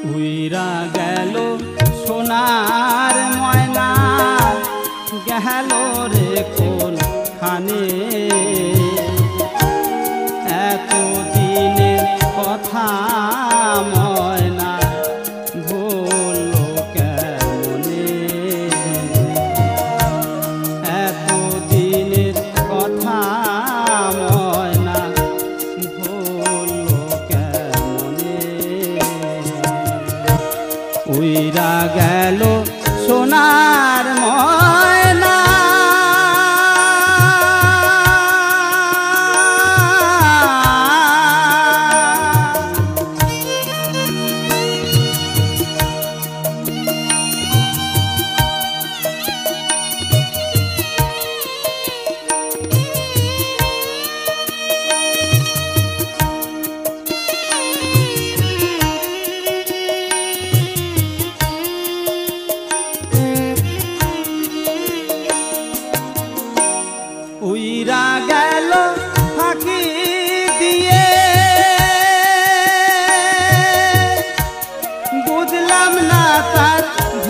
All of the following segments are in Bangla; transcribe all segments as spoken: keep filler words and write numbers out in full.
উইরা গেল সোনার ময়না গেল রে কোন খানে এত দিনের কথা ময়না ভুলল কেমনে এত দিনের কথা ময়না ভুলল কেমনে উইরা গেল সোনার ময়না উইরা গেল ফাঁকি দিয়ে বুঝলাম না তার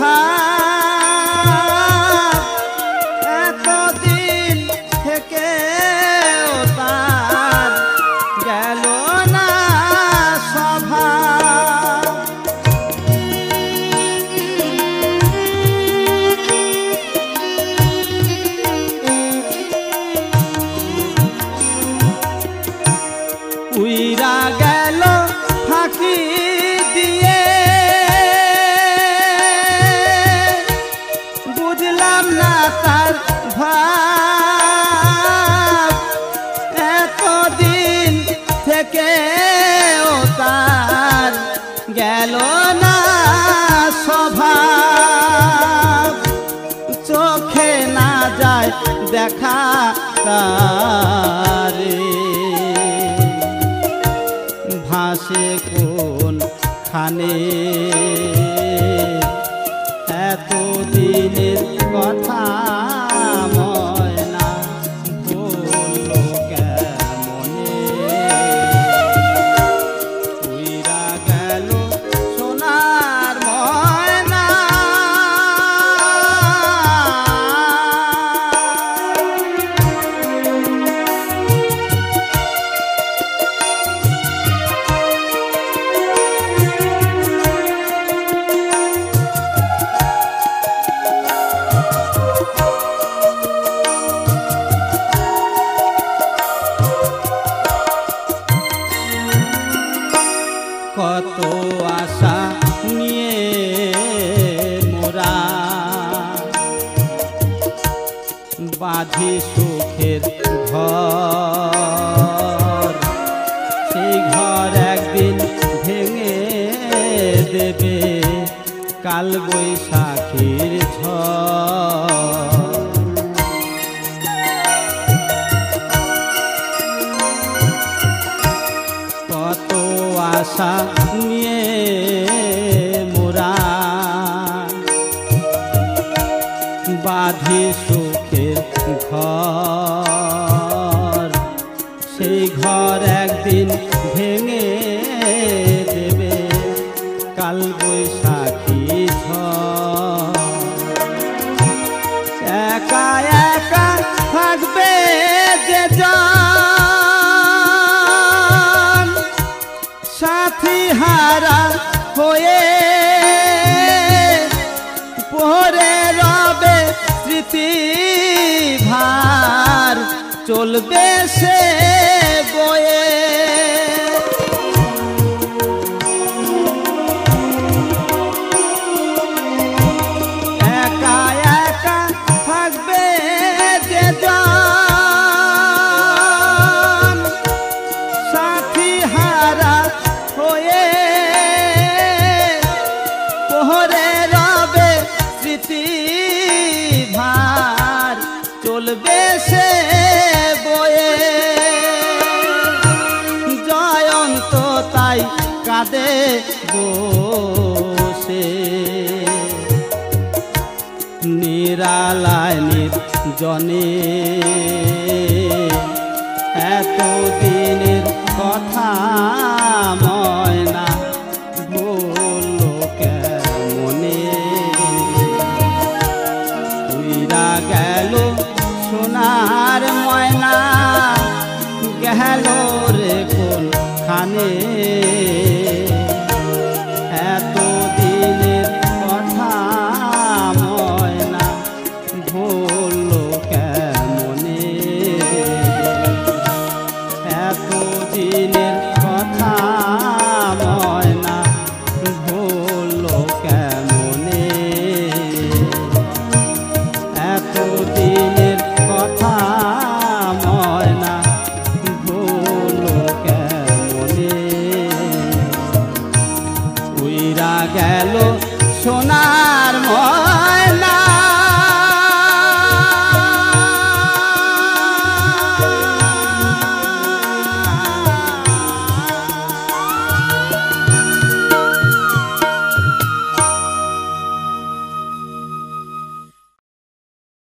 ভাব এতদিন থেকে তার গেল না স্বভাব উইরা গেল ফাঁকি দিয়ে বুঝলাম না তার ভাব এতদিন থেকে ও তার গেল না স্বভাব চোখে না যায় দেখা তারে ভাসে কোন খানে এত দিনের কথা ময়না ভুলল কেমনে উইরা গেল সোনার ময়না কত আশা নিয়ে মোরা বাঁধি সুখের ঘর সেই ঘর একদিন ভেঙে দেবে কাল বৈশাখীর ঝড় কত আশা নিয়ে মোরা বাঁধি সুখের ঘর সেই ঘর একদিন ভেঙে দেবে কাল বৈশাখী ঝড় একা একা থাকবে যে জন সাথী হারা হয়ে পরে রবে স্মৃতি ভার চলবে সে বয়ে একা একা থাকবে যে জন সাথী হারা হয়ে পরে রবে স্মৃতি ভার চলবে সে বয়ে জয়ন্ত তাই কাঁদে বসে নিরালায় নির্জনে এত দিনের কথা ময়না ভুলল সোনা